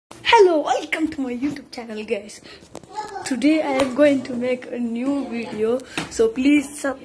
Hello, welcome to my YouTube channel, guys. Today I am going to make a new video, so please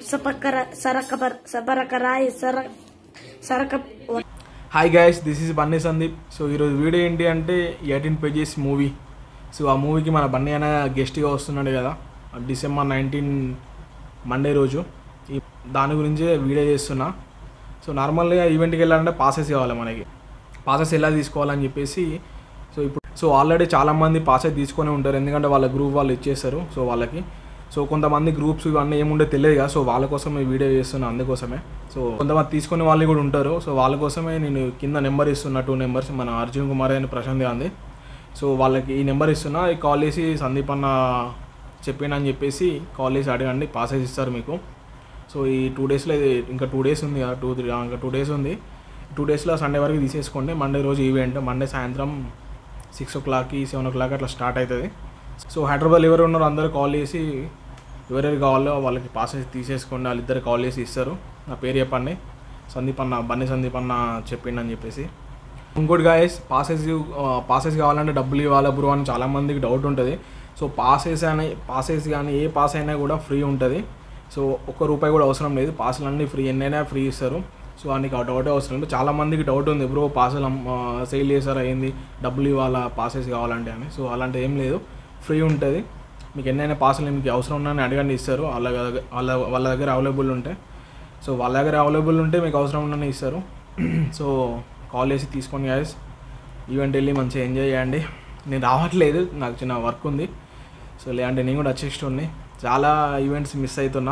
Hi guys, this is Bunny Sandeep. So this video ఏంటి అంటే 18 pages movie. So ఆ మూవీకి మన బన్నీ అన్న గెస్ట్గా వస్తున్నాడు కదా, December 19 Monday రోజు. దాని గురించి వీడియో చేస్తున్నా. సో నార్మల్గా ఈవెంట్కి వెళ్ళాలంటే పాసెస్ కావాలి మనకి. పాసెస్ ఎలా తీసుకోవాలని చెప్పేసి సో ఆల్రెడీ చాలామంది పాసెస్ తీసుకొని ఉంటారు, ఎందుకంటే వాళ్ళ గ్రూప్ వాళ్ళు ఇచ్చేస్తారు. సో వాళ్ళకి కొంతమంది గ్రూప్స్ ఇవన్నీ ఏముండే తెలియదు కదా, సో వాళ్ళ కోసమే వీడియో చేస్తున్నా. అందుకోసమే సో కొంతమంది తీసుకునే వాళ్ళు కూడా ఉంటారు. సో వాళ్ళ కోసమే నేను కింద నెంబర్ ఇస్తున్నా, 2 నెంబర్స్, మన అర్జున్ కుమార్ అని ప్రశాంత్ గాంధీ. సో వాళ్ళకి ఈ నెంబర్ ఇస్తున్నా, కాల్ చేసి సందీప్ అన్న చెప్పినని చెప్పేసి కాల్ చేసి అడగండి, పాసెస్ ఇస్తారు మీకు. సో ఈ 2 డేస్లో ఇది ఇంకా 2 డేస్ ఉంది కదా, 2 డేస్ ఉంది. 2 డేస్లో సండే వరకు తీసేసుకోండి. మండే రోజు ఈవెంట్, మండే సాయంత్రం 6 o'clock 7 o'clock అట్లా స్టార్ట్ అవుతుంది. సో హైదరాబాద్ ఎవరు ఉన్నారో అందరూ కాల్ చేసి ఎవరెవరు కావాలో వాళ్ళకి పాసెస్ తీసేసుకోండి. వాళ్ళిద్దరు కాల్ చేసి ఇస్తారు. నా పేరు చెప్పండి, సందీప్ అన్న, బన్నీ సందీప్ అన్న చెప్పిండి అని చెప్పేసి. ఇంకోటి గాయస్, పాసెస్ కావాలంటే డబ్బులు ఇవ్వాలి బ్రో అని చాలామందికి డౌట్ ఉంటుంది. సో పాసెస్ కానీ ఏ పాస్ అయినా కూడా ఫ్రీ ఉంటుంది. సో ₹1 కూడా అవసరం లేదు, పాసులు అన్నీ ఫ్రీ, ఎన్నైనా ఫ్రీ ఇస్తారు. సో నీకు డౌట్ అవసరం లేదు. చాలామందికి డౌట్ ఉంది, బ్రో పాసెస్ సేల్ చేస్తారా ఏంది, డబ్బులు ఇవ్వాలా పాసెస్ కావాలంటే అని. సో అలాంటి ఏం లేదు, ఫ్రీ ఉంటుంది. మీకు ఎన్నైనా పాసెస్ మీకు అవసరం ఉన్నాయని అడగండి, ఇస్తారు. వాళ్ళ దగ్గర అవైలబుల్ ఉంటాయి. సో వాళ్ళ దగ్గర అవైలబుల్ ఉంటే మీకు అవసరం ఉందని ఇస్తారు. సో కాల్ చేసి తీసుకొని గాయస్ ఈవెంట్ వెళ్ళి మంచిగా ఎంజాయ్ చేయండి. నేను రావట్లేదు, నాకు చిన్న వర్క్ ఉంది. సో లేదంటే నేను కూడా వచ్చేస్తుంది. చాలా ఈవెంట్స్ మిస్ అవుతున్నా.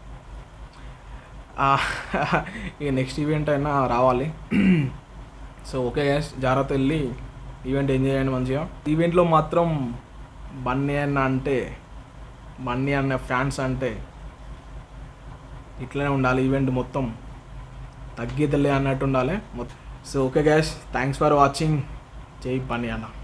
ఇక నెక్స్ట్ ఈవెంట్ అయినా రావాలి. సో ఓకే గైస్, జాగ్రత్త వెళ్ళి ఈవెంట్ ఎంజాయ్ చేయండి మంచిగా. ఈవెంట్లో మాత్రం బన్నీ అన్న ఫ్యాన్స్ అంటే ఇట్లనే ఉండాలి. ఈవెంట్ మొత్తం తగ్గేతలే అన్నట్టు ఉండాలి మొత్తం. So okay guys, thanks for watching. జై బన్నీ అన్న.